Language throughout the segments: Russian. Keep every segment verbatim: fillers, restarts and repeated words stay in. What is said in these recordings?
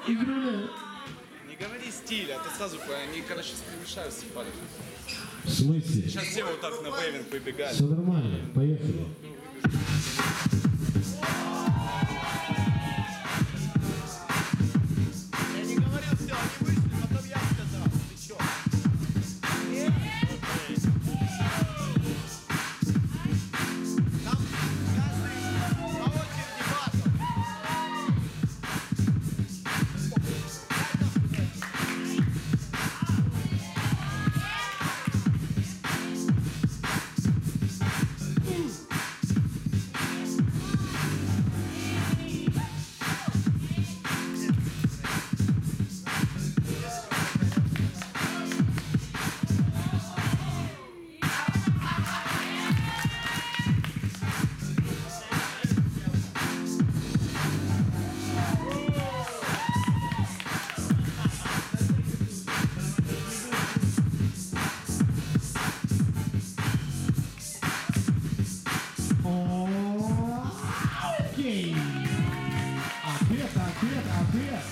Игруля. Не говори стиль, а ты сразу, они, короче, смешаются в палец. В смысле? Сейчас все вот так на вейвинг побегали. Все нормально, поехали. Я не говорил все, они вышли, потом я сказал. Ты чё? Там каждый по очереди батл. Окей. Ответ, ответ, ответ.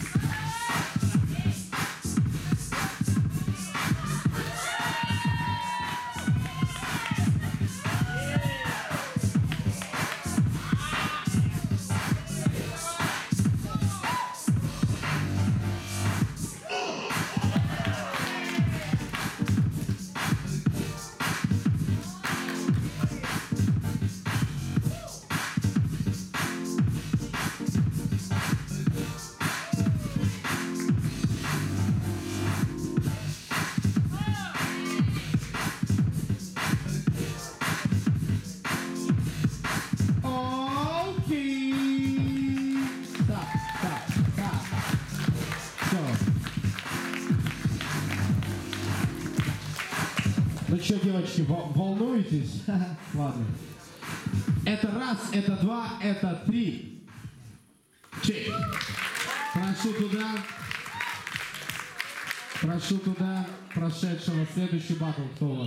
Ну что, девочки, волнуетесь? Ладно. Это раз, это два, это три. Чек. Прошу туда. Прошу туда прошедшего. Следующий батл. Кто у вас?